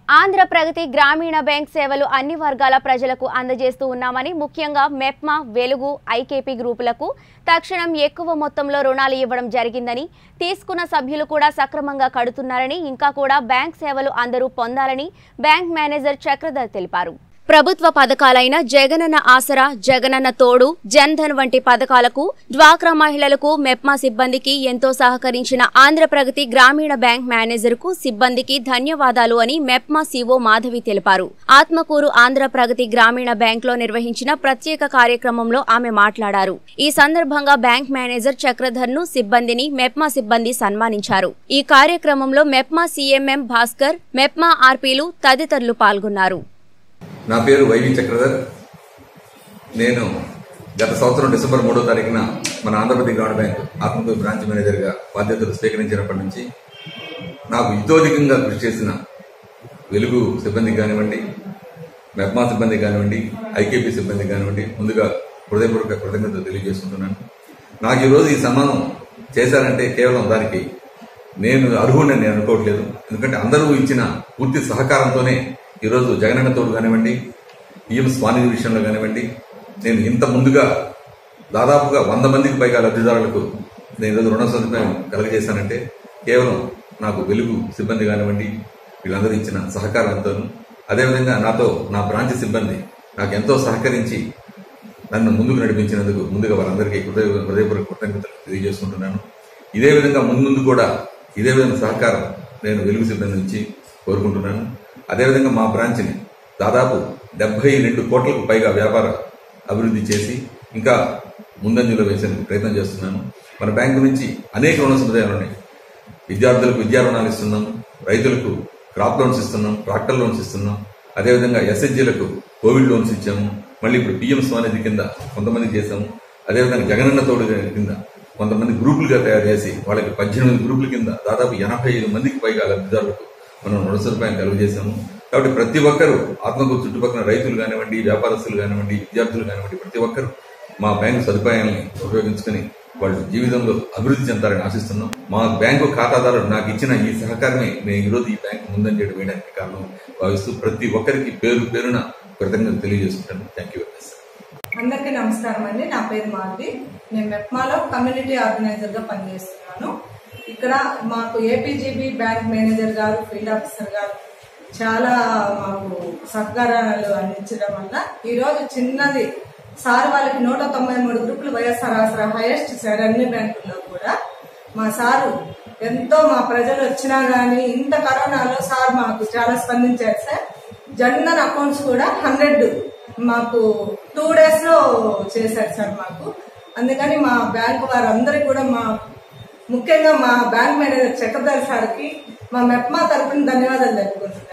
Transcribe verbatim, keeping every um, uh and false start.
ఆంధ్ర ప్రగతి గ్రామీణ బ్యాంక్ సేవలు అన్ని వర్గాల ప్రజలకు అందజేస్తూ ఉన్నామని ముఖ్యంగా మెప్మా వెలుగు ఐకేపీ గ్రూపులకు తక్షణం ఎక్కువ మొత్తంలో రుణాలు ఇవ్వడం జరిగిందని తీసుకున్న సభ్యులు కూడా సక్రమంగా కడుతున్నారని ఇంకా కూడా బ్యాంక్ సేవలు అందరూ పొందాలని బ్యాంక్ మేనేజర్ చక్రధర్ తెలిపారు। ప్రభుత్వ పథకాలైన జగనన్న ఆసరా, జగనన్న తోడు, జన్ ధన్ వంటి పథకాలకు డ్వాక్రా మహిళలకు మెప్మా సిబ్బందికి ఎంతో సహకరించిన ఆంధ్ర ప్రగతి గ్రామీణ బ్యాంక్ మేనేజర్కు సిబ్బందికి ధన్యవాదాలు అని మెప్మా సీఓ మాధవి తెలిపారు। ఆత్మకూరు ఆంధ్ర ప్రగతి గ్రామీణ బ్యాంక్ లో నిర్వహించిన ప్రత్యేక కార్యక్రమంలో ఆమె మాట్లాడారు। ఈ సందర్భంగా బ్యాంక్ మేనేజర్ చక్రధర్ ను సిబ్బందిని మెప్మా సిబ్బంది సన్మానించారు। ఈ కార్యక్రమంలో మెప్మా సీఎంఎం భాస్కర్, మెప్మా ఆర్పీలు తదితరులు పాల్గొన్నారు। నా పేరు వైవి చక్రధర్। నేను గత సంవత్సరం డిసెంబర్ మూడో తారీఖున మన ఆంధ్రప్రదేశ్ గ్రామీణ బ్యాంక్ ఆత్మకూరు బ్రాంచ్ మేనేజర్గా బాధ్యతలు స్వీకరించినప్పటి నుంచి నాకు ఇతోధికంగా కృషి చేసిన వెలుగు సిబ్బంది కానివ్వండి, మెప్మా సిబ్బంది కానివ్వండి, ఐకేపీ సిబ్బంది కానివ్వండి, ముందుగా హృదయపూర్వక కృతజ్ఞతలు తెలియజేసుకుంటున్నాను। నాకు ఈరోజు ఈ సన్మానం చేశారంటే కేవలం దానికి నేను అర్హుడని నేను అనుకోవట్లేదు। ఎందుకంటే అందరూ ఇచ్చిన పూర్తి సహకారంతోనే ఈరోజు జగనన్న తోడు కానివ్వండి, పిఎం స్వానిధి విషయంలో కానివ్వండి, నేను ఇంత ముందుగా దాదాపుగా వంద మందికి పైగా లబ్ధిదారులకు నేను ఈరోజు రుణ సదుపాయం కలగజేశానంటే కేవలం నాకు వెలుగు సిబ్బంది కానివ్వండి, వీళ్ళందరూ ఇచ్చిన సహకారంతో, అదేవిధంగా నాతో నా బ్రాంచ్ సిబ్బంది నాకు ఎంతో సహకరించి నన్ను ముందుకు నడిపించినందుకు ముందుగా వారందరికీ హృదయ హృదయపూర్వక కృతజ్ఞతలు తెలియజేసుకుంటున్నాను। ఇదే విధంగా ముందు కూడా ఇదే విధంగా సహకారం నేను వెలుగు సిబ్బంది నుంచి కోరుకుంటున్నాను। అదేవిధంగా మా బ్రాంచ్ని దాదాపు డెబ్బై రెండు కోట్లకు పైగా వ్యాపార అభివృద్ధి చేసి ఇంకా ముందంజలో వేసే ప్రయత్నం చేస్తున్నాను। మన బ్యాంకు నుంచి అనేక రుణ సదుపాయాలు ఉన్నాయి। విద్యార్థులకు విద్యా రుణాలు ఇస్తున్నాం, రైతులకు క్రాప్ లోన్స్ ఇస్తున్నాం, ట్రాక్టర్ లోన్స్ ఇస్తున్నాం, అదేవిధంగా ఎస్హెచ్జీలకు కోవిడ్ లోన్స్ ఇచ్చాము, మళ్ళీ ఇప్పుడు పిఎం స్వానిధి కింద కొంతమంది చేశాము, అదేవిధంగా జగనన్న తోడు కింద కొంతమంది గ్రూపులుగా తయారు చేసి వాళ్ళకి పద్దెనిమిది గ్రూపుల కింద దాదాపు ఎనభై ఐదు మందికి పైగా లబ్ధిదారులకు మనం రుణ సదుపాయం కలుగజేశాము। కాబట్టి ప్రతి ఒక్కరూ ఆత్మకూరు చుట్టుపక్కల రైతులు కానివ్వండి, వ్యాపారస్తులు కానివ్వండి, విద్యార్థులు కానివ్వండి, ప్రతి ఒక్కరూ మా బ్యాంకు సదుపాయాన్ని ఉపయోగించుకుని వాళ్ళు జీవితంలో అభివృద్ధి చెందాలని ఆశిస్తున్నాం। మా బ్యాంకు ఖాతాదారులు నాకు ఇచ్చిన ఈ సహకారమే నేను ఈరోజు ఈ బ్యాంకు ముందంజ వేయడానికి కారణం భావిస్తూ ప్రతి ఒక్కరికి పేరు పేరున కృతజ్ఞతలు తెలియజేసుకుంటాను। Thank you very much. అందరికీ నమస్కారం అండి। నా పేరు మాధవి, నేను మెప్మాలో కమ్యూనిటీ ఆర్గనైజర్ గా పనిచేస్తున్నాను। ఇక్కడ మాకు ఏపీజీబీ బ్యాంక్ మేనేజర్ గారు, ఫీల్డ్ ఆఫీసర్ గారు చాలా మాకు సహకారాలు అందించడం వల్ల ఈ రోజు చిన్నది సార్ వాళ్ళకి నూట తొంభై మూడు గ్రూపులు వైఎస్ఆర్ ఆసరా హైయెస్ట్ సార్ అన్ని బ్యాంకుల్లో కూడా మా సారు ఎంతో మా ప్రజలు వచ్చినా గానీ ఇంత కరోనాలో సార్ మాకు చాలా స్పందించారు సార్। జన్ధన్ అకౌంట్స్ కూడా హండ్రెడ్ మాకు టూ డేస్ లో చేశారు సార్ మాకు। అందుకని మా బ్యాంకు వారందరికీ కూడా మా ముఖ్యంగా మా బ్యాంక్ మేనేజర్ చక్రధర్ సార్కి మా మెప్మా తరఫున ధన్యవాదాలు తెలుపుకుంటున్నాను।